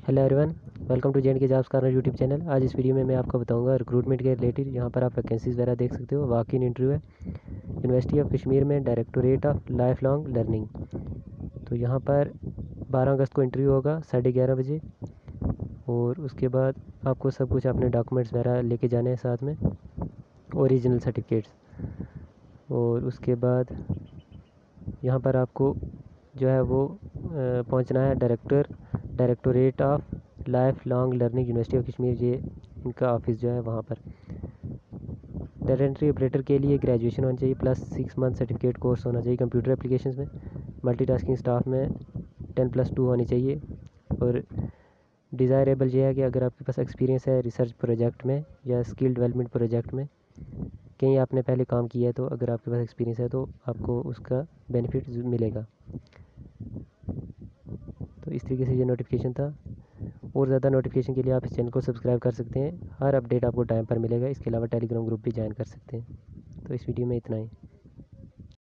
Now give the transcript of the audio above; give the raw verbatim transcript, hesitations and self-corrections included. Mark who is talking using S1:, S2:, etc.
S1: Hello everyone, welcome to J and K jobs corner YouTube channel. आज इस video में मैं आपको बताऊंगा रिक्रूटमेंट के रिलेटेड। यहाँ पर आप वैकेंसीज वगैरह देख सकते हो। वॉक इन इंटरव्यू है यूनिवर्सिटी ऑफ कश्मीर में, directorate of life long learning. तो यहाँ पर बारह अगस्त को इंटरव्यू होगा साढ़े ग्यारह बजे, और उसके बाद आपको सब कुछ अपने डॉक्यूमेंट्स वगैरह लेके जाने हैं साथ में, ओरिजिनल सर्टिफिकेट्स। और उसके बाद यहाँ पर आपको जो है वो पहुँचना है director directorate of life long learning university of Kashmir, ये इनका ऑफिस जो है वहाँ पर। डाटा एंट्री ऑपरेटर के लिए ग्रेजुएशन होनी चाहिए plus six month certificate course होना चाहिए कंप्यूटर एप्लीकेशंस में। मल्टीटास्किंग स्टाफ में टेन प्लस टू होनी चाहिए। और डिज़ायरेबल ये है कि अगर आपके पास एक्सपीरियंस है रिसर्च प्रोजेक्ट में या स्किल डेवलपमेंट प्रोजेक्ट में, कहीं आपने पहले काम किया है, तो अगर आपके पास एक्सपीरियंस है तो आपको उसका बेनिफिट मिलेगा। तो इस तरीके से ये नोटिफिकेशन था। और ज़्यादा नोटिफिकेशन के लिए आप इस चैनल को सब्सक्राइब कर सकते हैं। हर अपडेट आपको टाइम पर मिलेगा। इसके अलावा टेलीग्राम ग्रुप भी ज्वाइन कर सकते हैं। तो इस वीडियो में इतना ही।